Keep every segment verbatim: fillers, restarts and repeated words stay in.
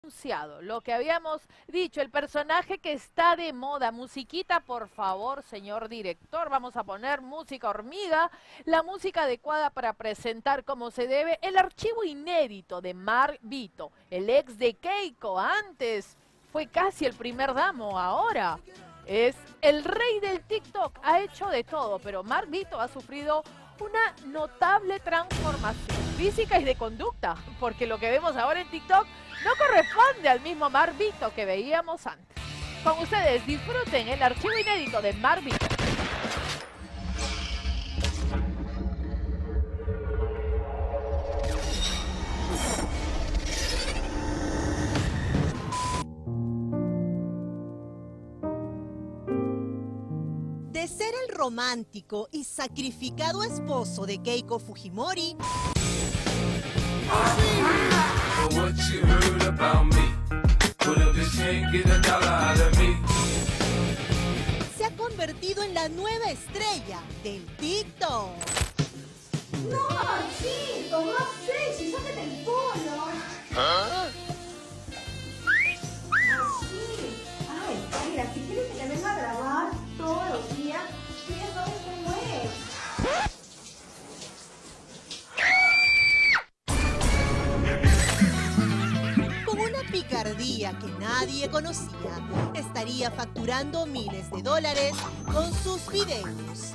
Anunciado, lo que habíamos dicho, el personaje que está de moda. Musiquita, por favor, señor director. Vamos a poner música hormiga, la música adecuada para presentar como se debe el archivo inédito de Mark Vito, el ex de Keiko. Antes fue casi el primer damo, ahora es el rey del TikTok. Ha hecho de todo, pero Mark Vito ha sufrido una notable transformación física y de conducta, porque lo que vemos ahora en TikTok no corresponde al mismo Mark Vito que veíamos antes. Con ustedes, disfruten el archivo inédito de Mark Vito. De ser el romántico y sacrificado esposo de Keiko Fujimori, se ha convertido en la nueva estrella del TikTok. No, Marcito, más sexy, sácate el polo. ¿Ah? Así. Ay, mira, si quieres que te venga a grabar todos los días, tú ya sabes cómo es. Con una picardía que nadie conocía, estaría facturando miles de dólares con sus videos.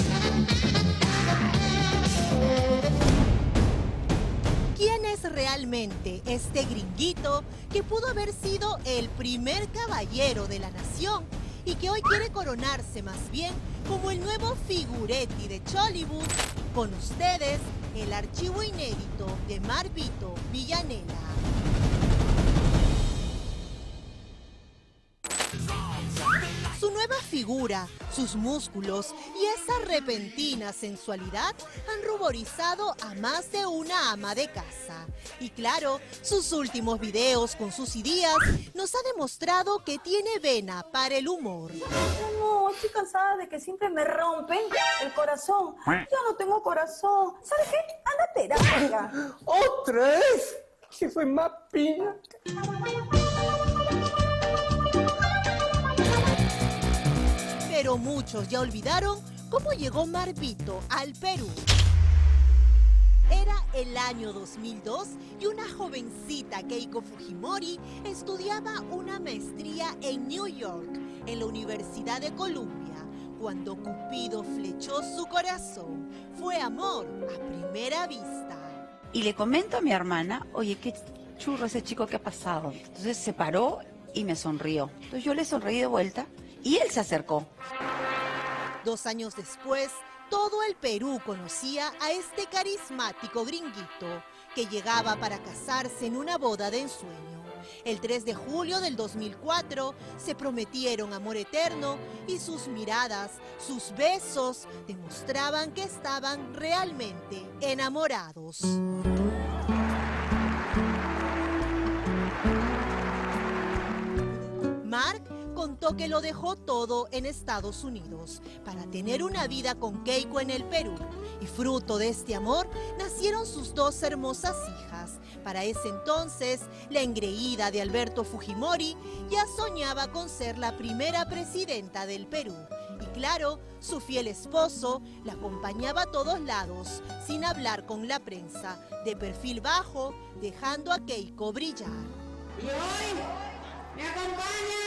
¿Quién es realmente este gringuito que pudo haber sido el primer caballero de la nación y que hoy quiere coronarse más bien como el nuevo figuretti de Chollywood? Con ustedes, el archivo inédito de Mark Vito Villanela. Su nueva figura, sus músculos y esa repentina sensualidad han ruborizado a más de una ama de casa. Y claro, sus últimos videos con sus ideas nos ha demostrado que tiene vena para el humor. No, estoy cansada de que siempre me rompen el corazón. Yo no tengo corazón. ¿Sabes qué? Anda a terapia. ¿Otra vez? Que soy más piña. Pero muchos ya olvidaron cómo llegó Mark Vito al Perú. Era el año dos mil dos y una jovencita Keiko Fujimori estudiaba una maestría en New York, en la Universidad de Columbia, cuando Cupido flechó su corazón. Fue amor a primera vista. Y le comento a mi hermana, oye, qué churro ese chico que ha pasado. Entonces se paró y me sonrió. Entonces yo le sonreí de vuelta y él se acercó. Dos años después, todo el Perú conocía a este carismático gringuito que llegaba para casarse en una boda de ensueño. El tres de julio del dos mil cuatro se prometieron amor eterno y sus miradas, sus besos demostraban que estaban realmente enamorados. Mark contó que lo dejó todo en Estados Unidos para tener una vida con Keiko en el Perú. Y fruto de este amor nacieron sus dos hermosas hijas. Para ese entonces, la engreída de Alberto Fujimori ya soñaba con ser la primera presidenta del Perú. Y claro, su fiel esposo la acompañaba a todos lados, sin hablar con la prensa, de perfil bajo, dejando a Keiko brillar. Y hoy me acompaña.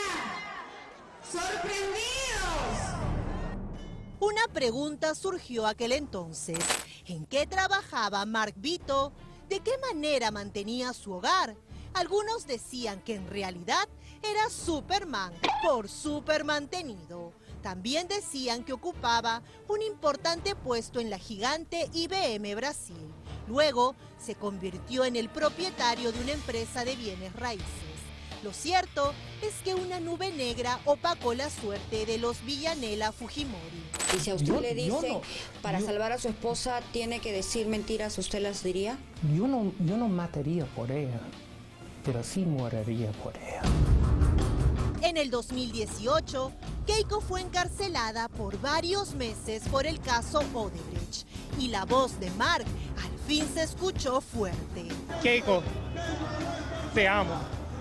¡Sorprendidos! Una pregunta surgió aquel entonces. ¿En qué trabajaba Mark Vito? ¿De qué manera mantenía su hogar? Algunos decían que en realidad era Superman, por súper mantenido. También decían que ocupaba un importante puesto en la gigante I B M Brasil. Luego se convirtió en el propietario de una empresa de bienes raíces. Lo cierto es que una nube negra opacó la suerte de los Villanela Fujimori. Y si a usted Yo- le yo dice, no- para yo- salvar a su esposa, tiene que decir mentiras, ¿usted las diría? Yo no, yo no mataría por ella, pero sí moriría por ella. En el dos mil dieciocho, Keiko fue encarcelada por varios meses por el caso Odebrecht. Y la voz de Mark al fin se escuchó fuerte. Keiko, te amo.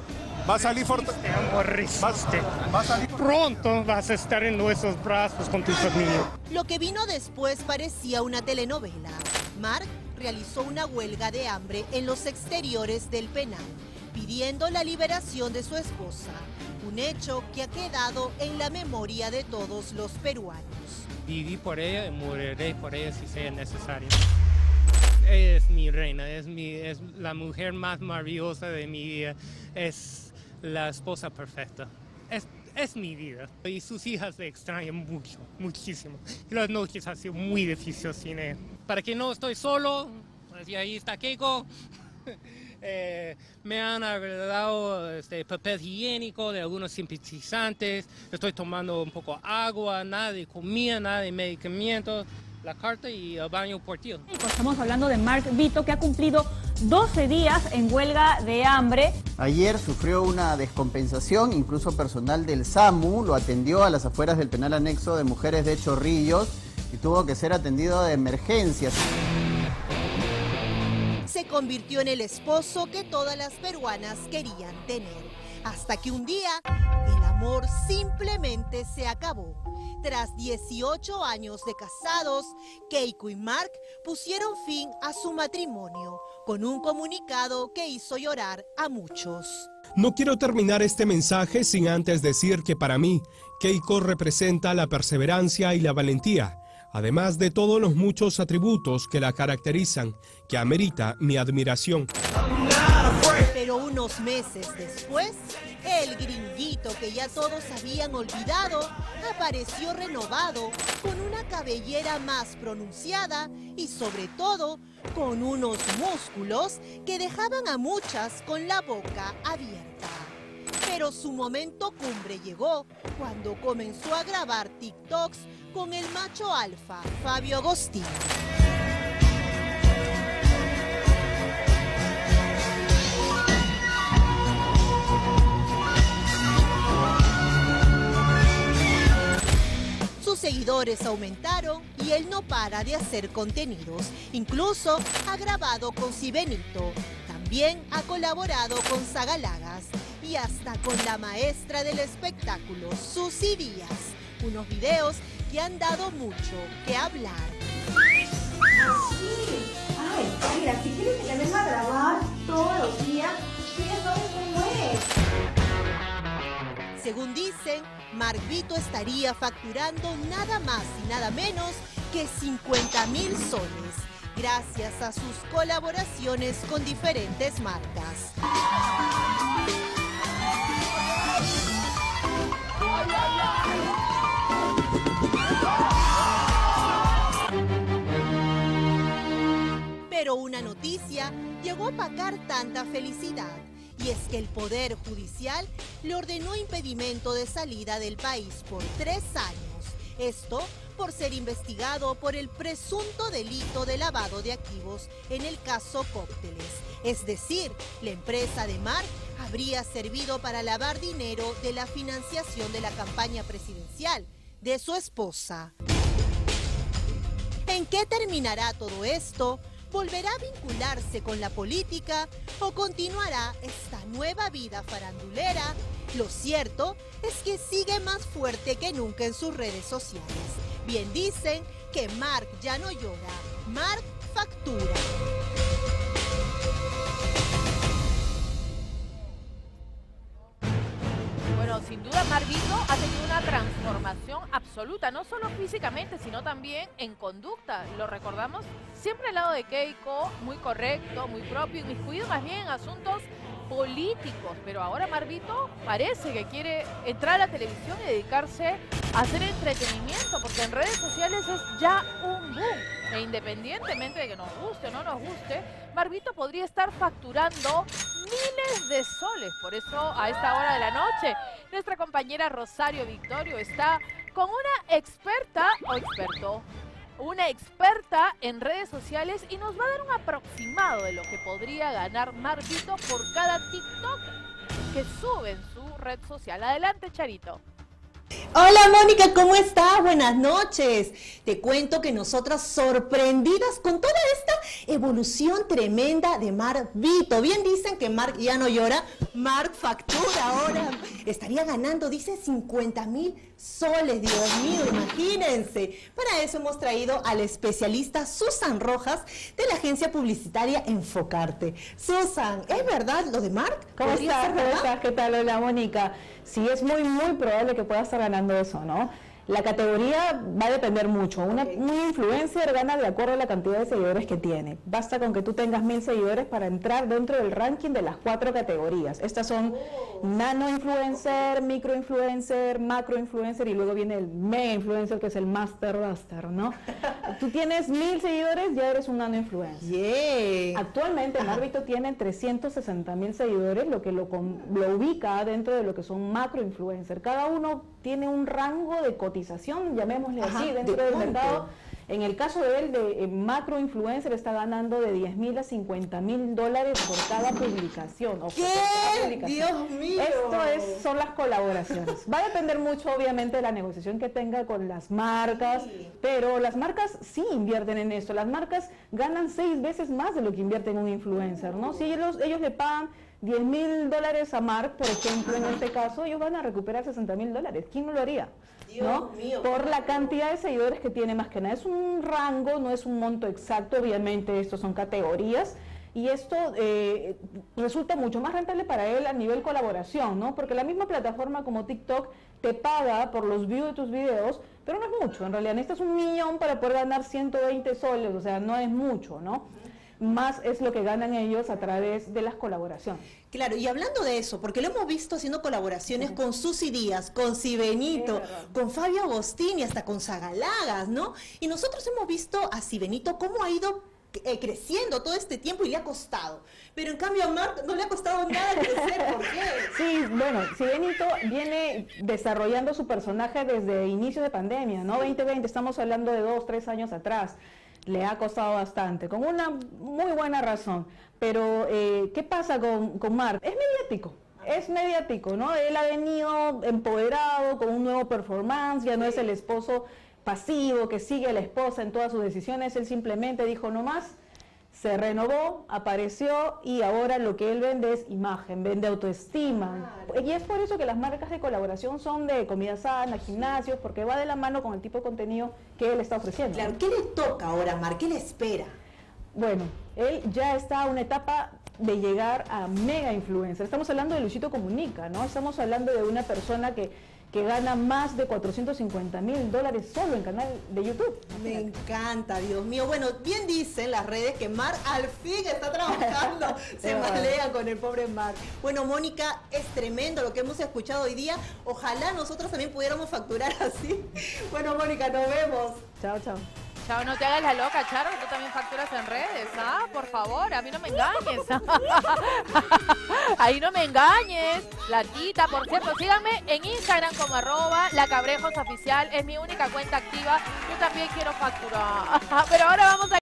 Va a salir fortalecido. Amor, resiste. Va a salir pronto, vas a estar en nuestros brazos con tu familia. Lo que vino después parecía una telenovela. Mark realizó una huelga de hambre en los exteriores del penal, pidiendo la liberación de su esposa, un hecho que ha quedado en la memoria de todos los peruanos. Viví por ella y moriré por ella si sea necesario. Ella es mi reina, es, mi, es la mujer más maravillosa de mi vida, es la esposa perfecta, es, es mi vida. Y sus hijas le extrañan mucho, muchísimo. Y las noches han sido muy difíciles sin ella. Para que no estoy solo, pues, y ahí está Keiko. Eh, me han agregado este, papel higiénico de algunos simpatizantes, estoy tomando un poco de agua, nada de comida, nada de medicamentos, la carta y el baño portátil. Estamos hablando de Mark Vito, que ha cumplido doce días en huelga de hambre. Ayer sufrió una descompensación, incluso personal del SAMU lo atendió a las afueras del penal anexo de mujeres de Chorrillos y tuvo que ser atendido de emergencias. Se convirtió en el esposo que todas las peruanas querían tener. Hasta que un día, el amor simplemente se acabó. Tras dieciocho años de casados, Keiko y Mark pusieron fin a su matrimonio con un comunicado que hizo llorar a muchos. No quiero terminar este mensaje sin antes decir que para mí, Keiko representa la perseverancia y la valentía, además de todos los muchos atributos que la caracterizan, que amerita mi admiración. Pero unos meses después, el gringuito que ya todos habían olvidado apareció renovado, con una cabellera más pronunciada y sobre todo con unos músculos que dejaban a muchas con la boca abierta. Pero su momento cumbre llegó cuando comenzó a grabar TikToks con el macho alfa, Fabio Agostino. Sus seguidores aumentaron y él no para de hacer contenidos. Incluso ha grabado con Sibenito. También ha colaborado con Sagalagas y hasta con la maestra del espectáculo, Susy Díaz. Unos videos que han dado mucho que hablar. Así. Ay, mira, si quieres que te venga a grabar todos los días, ¿quieres saber cómo es? Según dicen, Mark Vito estaría facturando nada más y nada menos que cincuenta mil soles, gracias a sus colaboraciones con diferentes marcas. Pero una noticia llegó a opacar tanta felicidad, y es que el Poder Judicial le ordenó impedimento de salida del país por tres años. Esto por ser investigado por el presunto delito de lavado de activos en el caso Cócteles. Es decir, la empresa de Mark habría servido para lavar dinero de la financiación de la campaña presidencial de su esposa. ¿En qué terminará todo esto? ¿Volverá a vincularse con la política o continuará esta nueva vida farandulera? Lo cierto es que sigue más fuerte que nunca en sus redes sociales. Bien dicen que Mark ya no llora, Mark factura. Bueno, sin duda Mark Vito ha tenido una transformación absoluta, no solo físicamente, sino también en conducta. Lo recordamos siempre al lado de Keiko, muy correcto, muy propio, inmiscuido más bien en asuntos políticos. Pero ahora Mark Vito parece que quiere entrar a la televisión y dedicarse a hacer entretenimiento, porque en redes sociales es ya un boom. E independientemente de que nos guste o no nos guste, Mark Vito podría estar facturando miles de soles. Por eso, a esta hora de la noche, nuestra compañera Rosario Victorio está con una experta, o experto, una experta en redes sociales y nos va a dar un aproximado de lo que podría ganar Mark Vito por cada TikTok que sube en su red social. Adelante, Charito. Hola Mónica, ¿cómo estás? Buenas noches. Te cuento que nosotras sorprendidas con toda esta evolución tremenda de Mark Vito. Bien dicen que Mark ya no llora, Mark factura ahora. Estaría ganando, dice, cincuenta mil soles, Dios mío, imagínense. Para eso hemos traído al especialista Susan Rojas de la agencia publicitaria Enfocarte. Susan, ¿es verdad lo de Mark? ¿Cómo estás? ¿Cómo estás? ¿Qué tal? Hola, Mónica. Sí, es muy, muy probable que pueda estar ganando eso, ¿no? La categoría va a depender mucho. Una, okay. Un influencer gana de acuerdo a la cantidad de seguidores que tiene. Basta con que tú tengas mil seguidores para entrar dentro del ranking de las cuatro categorías. Estas son oh. nano influencer, micro influencer, macro influencer y luego viene el mega influencer, que es el master buster, ¿no? Tú tienes mil seguidores, ya eres un nano influencer. Yeah. Actualmente Mark Vito tiene trescientos sesenta mil seguidores, lo que lo, lo ubica dentro de lo que son macro influencer. Cada uno tiene un rango de cotización, llamémosle Ajá, así, dentro de del punto. mercado. En el caso de él, de eh, macro influencer, está ganando de diez mil a cincuenta mil dólares por cada publicación. Ojo, ¿Qué? Cada publicación. Dios mío. Esto es, son las colaboraciones. Va a depender mucho, obviamente, de la negociación que tenga con las marcas, sí. pero las marcas sí invierten en esto. Las marcas ganan seis veces más de lo que invierte en un influencer, ¿no? Si ellos, ellos le pagan diez mil dólares a Mark, por ejemplo, en este caso, ellos van a recuperar sesenta mil dólares. ¿Quién no lo haría? ¿No? Mío, por la cantidad de seguidores que tiene, más que nada. Es un rango, no es un monto exacto, obviamente estos son categorías, y esto eh, resulta mucho más rentable para él a nivel colaboración, ¿no? Porque la misma plataforma como TikTok te paga por los views de tus videos, pero no es mucho, en realidad necesitas un millón para poder ganar ciento veinte soles, o sea, no es mucho, ¿no? Más es lo que ganan ellos a través de las colaboraciones. Claro, y hablando de eso, porque lo hemos visto haciendo colaboraciones sí. con Susy Díaz, con Sibenito, con Fabio Agostini, hasta con Zagalagas, ¿no? Y nosotros hemos visto a Sibenito cómo ha ido eh, creciendo todo este tiempo y le ha costado. Pero en cambio a Mark no le ha costado nada crecer, ¿por qué? Sí, bueno, Sibenito viene desarrollando su personaje desde inicio de pandemia, ¿no? veinte veinte, estamos hablando de dos, tres años atrás. Le ha costado bastante, con una muy buena razón. Pero, eh, ¿qué pasa con, con Mark? Es mediático, es mediático, ¿no? Él ha venido empoderado con un nuevo performance, ya no es el esposo pasivo que sigue a la esposa en todas sus decisiones. Él simplemente dijo no más, se renovó, apareció y ahora lo que él vende es imagen, vende autoestima. Y es por eso que las marcas de colaboración son de comida sana, gimnasios, porque va de la mano con el tipo de contenido que él está ofreciendo. Claro, ¿qué le toca ahora a Mark? ¿Qué le espera? Bueno, él ya está a una etapa de llegar a mega influencer. Estamos hablando de Luisito Comunica, ¿no? Estamos hablando de una persona que que gana más de cuatrocientos cincuenta mil dólares solo en canal de YouTube. Me encanta, Dios mío. Bueno, bien dicen las redes que Mark al fin está trabajando. Se malea con el pobre Mark. Bueno, Mónica, es tremendo lo que hemos escuchado hoy día. Ojalá nosotros también pudiéramos facturar así. Bueno, Mónica, nos vemos. Chao, chao. Chao, no te hagas la loca, Charo, que tú también facturas en redes, ¿ah? Por favor, a mí no me engañes. Ahí no me engañes. Latita, por cierto, síganme en Instagram como arroba lacabrejos oficial. Es mi única cuenta activa. Yo también quiero facturar. Pero ahora vamos a...